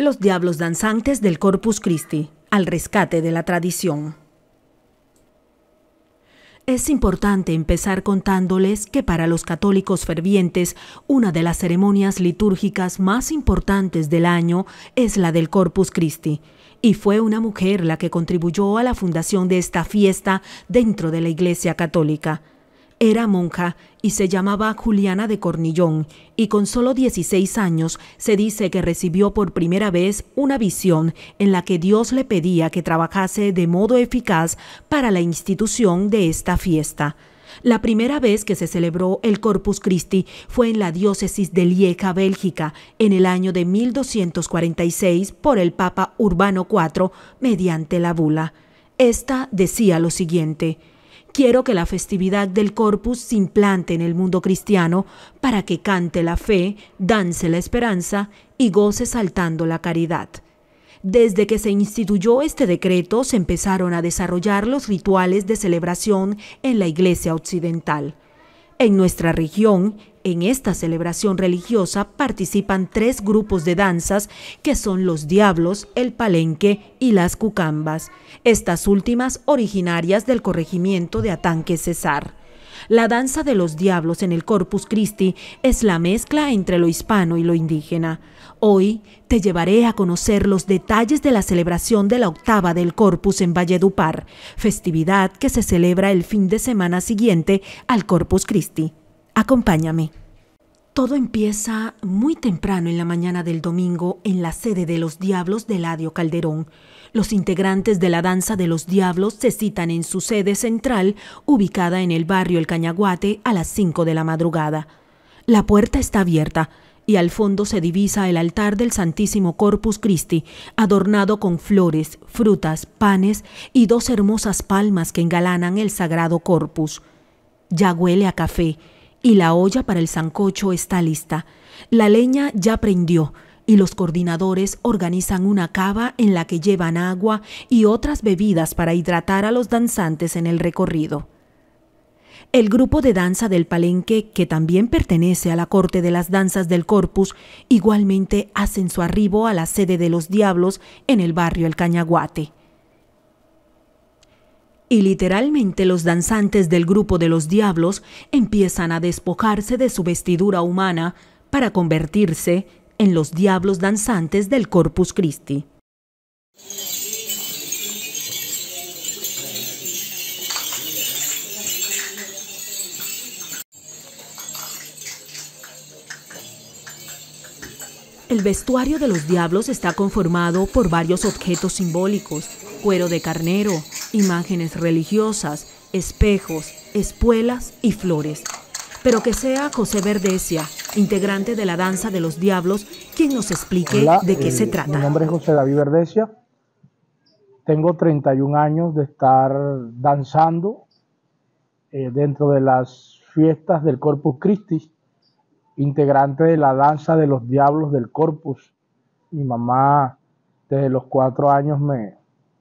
Los diablos danzantes del Corpus Christi, al rescate de la tradición. Es importante empezar contándoles que para los católicos fervientes, una de las ceremonias litúrgicas más importantes del año es la del Corpus Christi, y fue una mujer la que contribuyó a la fundación de esta fiesta dentro de la Iglesia Católica. Era monja y se llamaba Juliana de Cornillón, y con solo 16 años se dice que recibió por primera vez una visión en la que Dios le pedía que trabajase de modo eficaz para la institución de esta fiesta. La primera vez que se celebró el Corpus Christi fue en la diócesis de Lieja, Bélgica, en el año de 1246 por el Papa Urbano IV mediante la bula. Esta decía lo siguiente: quiero que la festividad del Corpus se implante en el mundo cristiano para que cante la fe, dance la esperanza y goce saltando la caridad. Desde que se instituyó este decreto, se empezaron a desarrollar los rituales de celebración en la Iglesia Occidental. En nuestra región, en esta celebración religiosa participan 3 grupos de danzas que son los diablos, el palenque y las cucambas, estas últimas originarias del corregimiento de Atanque Cesar. La danza de los diablos en el Corpus Christi es la mezcla entre lo hispano y lo indígena. Hoy te llevaré a conocer los detalles de la celebración de la octava del Corpus en Valledupar, festividad que se celebra el fin de semana siguiente al Corpus Christi. Acompáñame. Todo empieza muy temprano en la mañana del domingo en la sede de los Diablos de Eladio Calderón. Los integrantes de la danza de los Diablos se citan en su sede central, ubicada en el barrio El Cañaguate, a las 5 de la madrugada. La puerta está abierta y al fondo se divisa el altar del Santísimo Corpus Christi, adornado con flores, frutas, panes y 2 hermosas palmas que engalanan el sagrado corpus. Ya huele a café y la olla para el sancocho está lista. La leña ya prendió y los coordinadores organizan una cava en la que llevan agua y otras bebidas para hidratar a los danzantes en el recorrido. El grupo de danza del palenque, que también pertenece a la corte de las danzas del Corpus, igualmente hacen su arribo a la sede de los Diablos en el barrio El Cañaguate. Y literalmente los danzantes del grupo de los Diablos empiezan a despojarse de su vestidura humana para convertirse en los diablos danzantes del Corpus Christi. El vestuario de los diablos está conformado por varios objetos simbólicos: cuero de carnero, imágenes religiosas, espejos, espuelas y flores. Pero que sea José Verdesia, integrante de la danza de los diablos, quien nos explique de qué se trata. Mi nombre es José David Verdesia. Tengo 31 años de estar danzando dentro de las fiestas del Corpus Christi, integrante de la danza de los diablos del Corpus. Mi mamá desde los 4 años me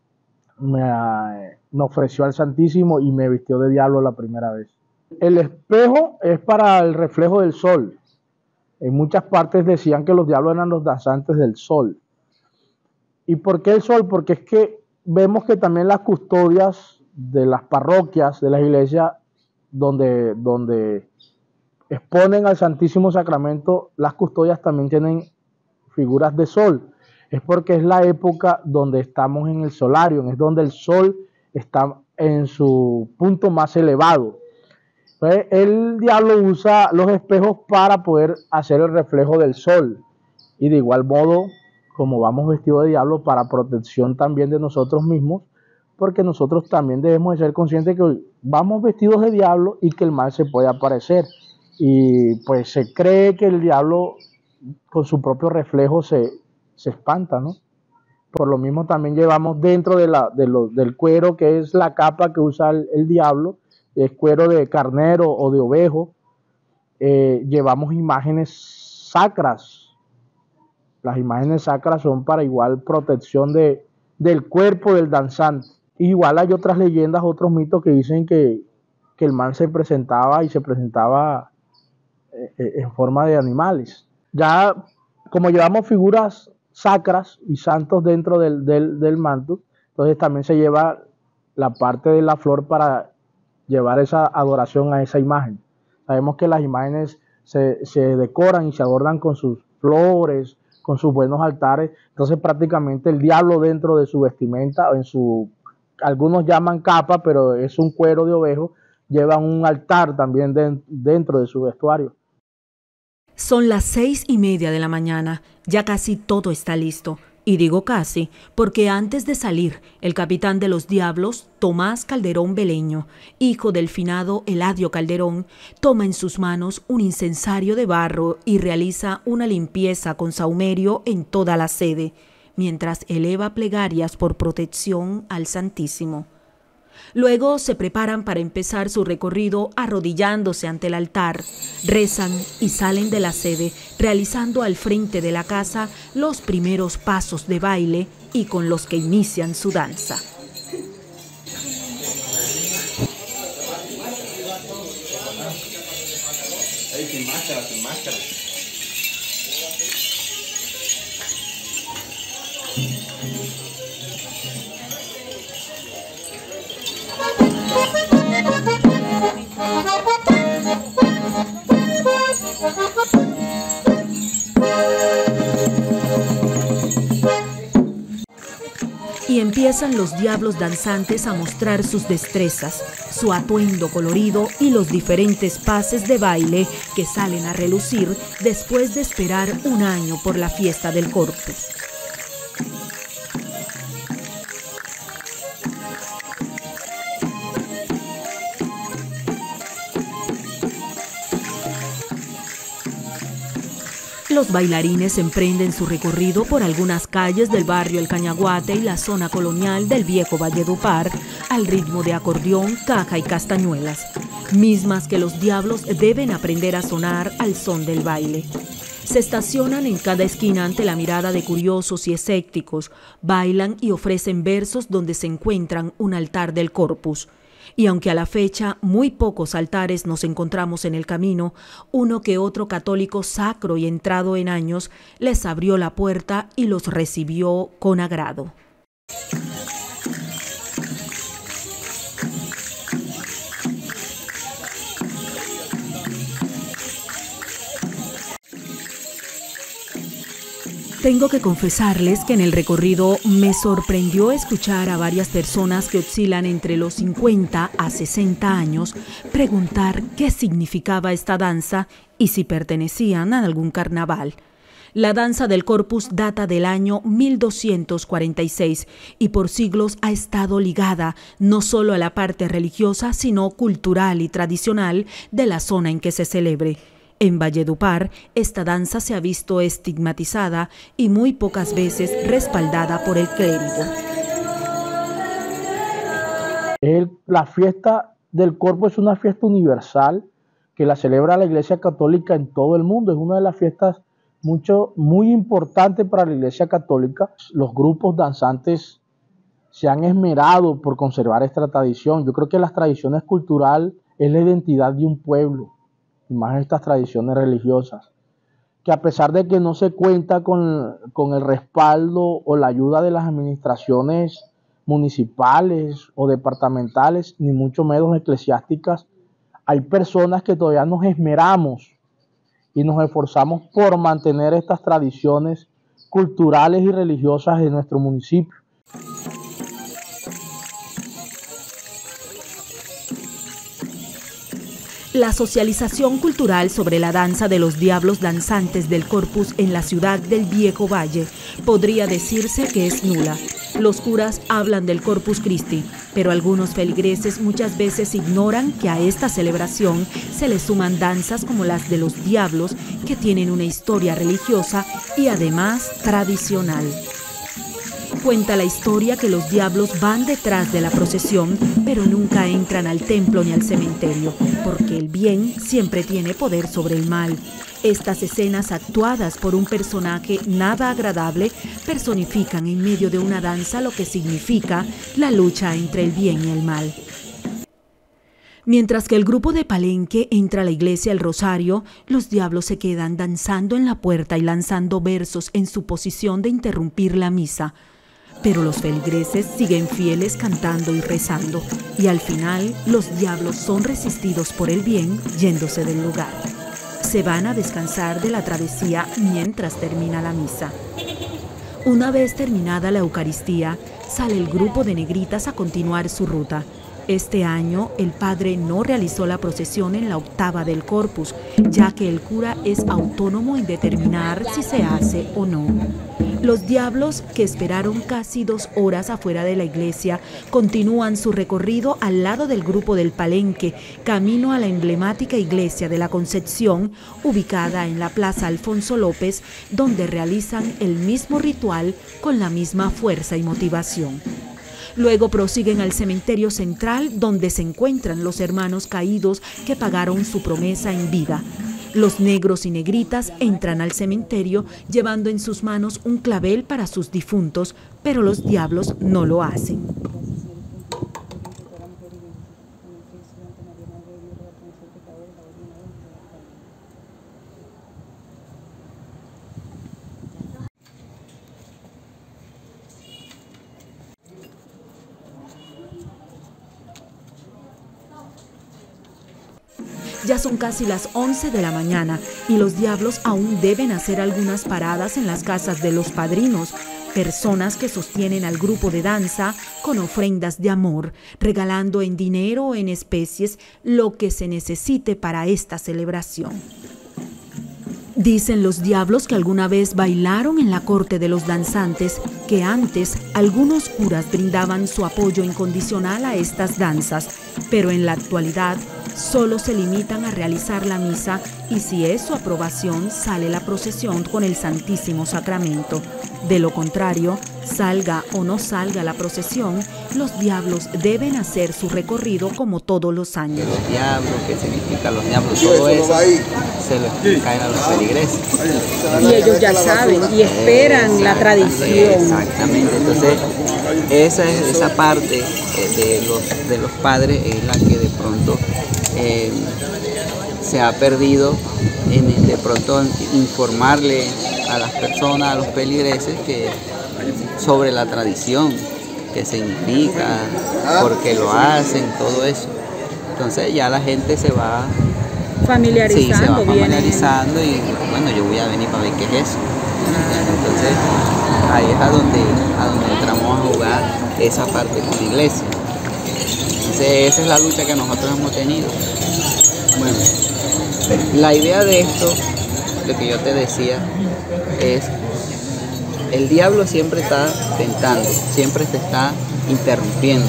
ofreció al Santísimo y me vistió de diablo la primera vez. El espejo es para el reflejo del sol. En muchas partes decían que los diablos eran los danzantes del sol. ¿Y por qué el sol? Porque es que vemos que también las custodias de las parroquias, de las iglesias, donde exponen al Santísimo Sacramento, las custodias también tienen figuras de sol. Es porque es la época donde estamos en el solarium, es donde el sol está en su punto más elevado. Entonces, el diablo usa los espejos para poder hacer el reflejo del sol. Y de igual modo, como vamos vestidos de diablo, para protección también de nosotros mismos, porque nosotros también debemos de ser conscientes que vamos vestidos de diablo y que el mal se puede aparecer. Y pues se cree que el diablo con su propio reflejo se espanta, ¿no? Por lo mismo también llevamos dentro del cuero, que es la capa que usa el diablo, es cuero de carnero o de ovejo. Llevamos imágenes sacras. Las imágenes sacras son para igual protección del cuerpo del danzante. Igual hay otras leyendas, otros mitos que dicen que el mal se presentaba en forma de animales. Ya como llevamos figuras sacras y santos dentro del manto. Entonces también se lleva la parte de la flor para llevar esa adoración a esa imagen. Sabemos que las imágenes se decoran y se adornan con sus flores, con sus buenos altares. Entonces prácticamente el diablo dentro de su vestimenta, o en su, algunos llaman capa, pero es un cuero de ovejo, lleva un altar también dentro de su vestuario. Son las 6:30 de la mañana, ya casi todo está listo. Y digo casi, porque antes de salir, el capitán de los Diablos, Tomás Calderón Beleño, hijo del finado Eladio Calderón, toma en sus manos un incensario de barro y realiza una limpieza con sahumerio en toda la sede, mientras eleva plegarias por protección al Santísimo. Luego se preparan para empezar su recorrido arrodillándose ante el altar, rezan y salen de la sede, realizando al frente de la casa los primeros pasos de baile y con los que inician su danza. Y empiezan los diablos danzantes a mostrar sus destrezas, su atuendo colorido y los diferentes pases de baile que salen a relucir después de esperar un año por la fiesta del Corpus. Los bailarines emprenden su recorrido por algunas calles del barrio El Cañaguate y la zona colonial del viejo Valledupar al ritmo de acordeón, caja y castañuelas, mismas que los diablos deben aprender a sonar al son del baile. Se estacionan en cada esquina ante la mirada de curiosos y escépticos, bailan y ofrecen versos donde se encuentran un altar del Corpus. Y aunque a la fecha muy pocos altares nos encontramos en el camino, uno que otro católico sacro y entrado en años les abrió la puerta y los recibió con agrado. Tengo que confesarles que en el recorrido me sorprendió escuchar a varias personas que oscilan entre los 50 a 60 años preguntar qué significaba esta danza y si pertenecían a algún carnaval. La danza del Corpus data del año 1246 y por siglos ha estado ligada no solo a la parte religiosa, sino cultural y tradicional de la zona en que se celebre. En Valledupar, esta danza se ha visto estigmatizada y muy pocas veces respaldada por el clérigo. La fiesta del Corpus es una fiesta universal que la celebra la Iglesia Católica en todo el mundo. Es una de las fiestas muy importantes para la Iglesia Católica. Los grupos danzantes se han esmerado por conservar esta tradición. Yo creo que las tradiciones culturales es la identidad de un pueblo. Y más estas tradiciones religiosas, que a pesar de que no se cuenta con el respaldo o la ayuda de las administraciones municipales o departamentales, ni mucho menos eclesiásticas, hay personas que todavía nos esmeramos y nos esforzamos por mantener estas tradiciones culturales y religiosas de nuestro municipio. La socialización cultural sobre la danza de los diablos danzantes del Corpus en la ciudad del Viejo Valle podría decirse que es nula. Los curas hablan del Corpus Christi, pero algunos feligreses muchas veces ignoran que a esta celebración se le suman danzas como las de los diablos, que tienen una historia religiosa y además tradicional. Cuenta la historia que los diablos van detrás de la procesión, pero nunca entran al templo ni al cementerio, porque el bien siempre tiene poder sobre el mal. Estas escenas actuadas por un personaje nada agradable personifican en medio de una danza lo que significa la lucha entre el bien y el mal. Mientras que el grupo de Palenque entra a la iglesia El Rosario, los diablos se quedan danzando en la puerta y lanzando versos en su posición de interrumpir la misa. Pero los feligreses siguen fieles cantando y rezando, y al final los diablos son resistidos por el bien yéndose del lugar. Se van a descansar de la travesía mientras termina la misa. Una vez terminada la Eucaristía, sale el grupo de negritas a continuar su ruta. Este año el padre no realizó la procesión en la octava del Corpus, ya que el cura es autónomo en determinar si se hace o no. Los diablos, que esperaron casi 2 horas afuera de la iglesia, continúan su recorrido al lado del grupo del Palenque, camino a la emblemática iglesia de la Concepción, ubicada en la Plaza Alfonso López, donde realizan el mismo ritual con la misma fuerza y motivación. Luego prosiguen al cementerio central, donde se encuentran los hermanos caídos que pagaron su promesa en vida. Los negros y negritas entran al cementerio llevando en sus manos un clavel para sus difuntos, pero los diablos no lo hacen. Ya son casi las 11 de la mañana y los diablos aún deben hacer algunas paradas en las casas de los padrinos, personas que sostienen al grupo de danza con ofrendas de amor, regalando en dinero o en especies lo que se necesite para esta celebración. Dicen los diablos que alguna vez bailaron en la corte de los danzantes, que antes algunos curas brindaban su apoyo incondicional a estas danzas, pero en la actualidad solo se limitan a realizar la misa y si es su aprobación sale la procesión con el Santísimo Sacramento. De lo contrario, salga o no salga la procesión, los diablos deben hacer su recorrido como todos los años. Los diablos, qué significa los diablos, todo eso se lo explican a los feligreses. Y ellos ya saben y esperan la tradición. Exactamente, entonces esa parte de los padres es la que de pronto se ha perdido en de pronto informarle a las personas, a los feligreses sobre la tradición, qué significa, por qué lo hacen, todo eso. Entonces ya la gente se va familiarizando, se va familiarizando y bueno, yo voy a venir para ver qué es eso. Entonces ahí es a donde entramos a jugar esa parte con la iglesia. Entonces esa es la lucha que nosotros hemos tenido. Bueno, la idea de esto, lo que yo te decía, es el diablo siempre está tentando, siempre te está interrumpiendo.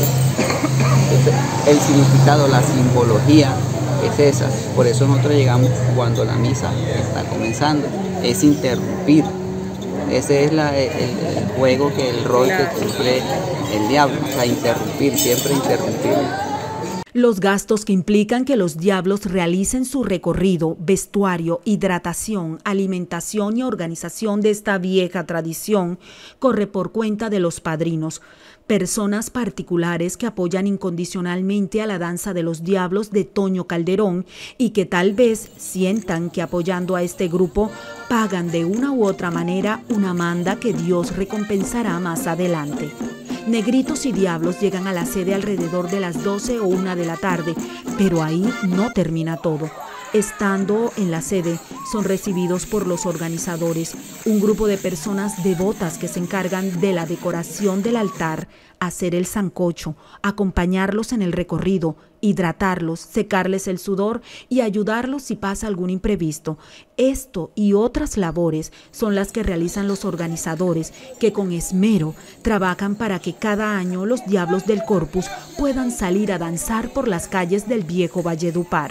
El significado, la simbología es esa. Por eso nosotros llegamos cuando la misa está comenzando, es interrumpir. Ese es el juego, el rol que cumple el diablo, o sea, interrumpir, siempre interrumpir. Los gastos que implican que los diablos realicen su recorrido, vestuario, hidratación, alimentación y organización de esta vieja tradición corre por cuenta de los padrinos, personas particulares que apoyan incondicionalmente a la danza de los diablos de Toño Calderón y que tal vez sientan que apoyando a este grupo pagan de una u otra manera una manda que Dios recompensará más adelante. Negritos y diablos llegan a la sede alrededor de las 12 o 1 de la tarde, pero ahí no termina todo. Estando en la sede, son recibidos por los organizadores, un grupo de personas devotas que se encargan de la decoración del altar, hacer el sancocho, acompañarlos en el recorrido, hidratarlos, secarles el sudor y ayudarlos si pasa algún imprevisto. Esto y otras labores son las que realizan los organizadores, que con esmero trabajan para que cada año los diablos del Corpus puedan salir a danzar por las calles del viejo Valledupar.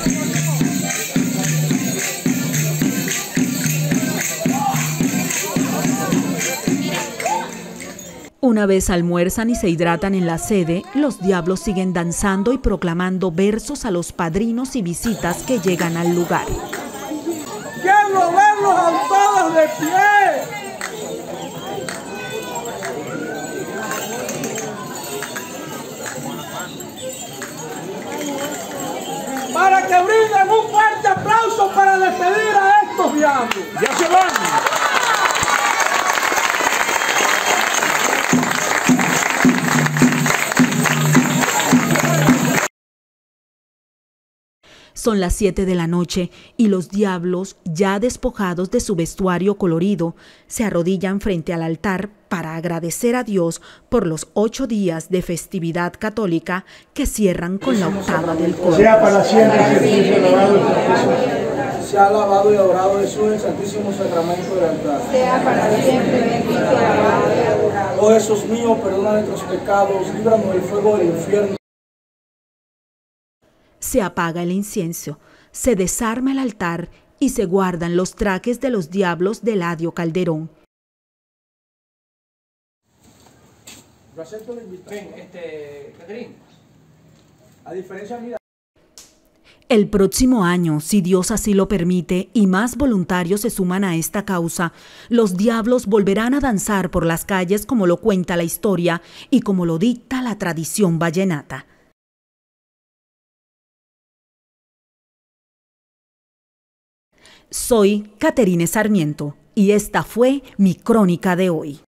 Una vez almuerzan y se hidratan en la sede, los diablos siguen danzando y proclamando versos a los padrinos y visitas que llegan al lugar. ¡Quiero verlos a todos de pie! Son las 7 de la noche y los diablos, ya despojados de su vestuario colorido, se arrodillan frente al altar para agradecer a Dios por los 8 días de festividad católica que cierran con la octava del Corpus. Sea para siempre Jesús alabado y bendito. Sea alabado y adorado Jesús en el Santísimo Sacramento del altar. Sea para siempre bendito, alabado y adorado. Oh Jesús mío, perdona nuestros pecados, líbranos del fuego del infierno. Se apaga el incienso, se desarma el altar y se guardan los trajes de los diablos de Eladio Calderón. Yo acepto la invitación. Catherine, a diferencia mía. El próximo año, si Dios así lo permite y más voluntarios se suman a esta causa, los diablos volverán a danzar por las calles como lo cuenta la historia y como lo dicta la tradición vallenata. Soy Caterine Sarmiento y esta fue mi crónica de hoy.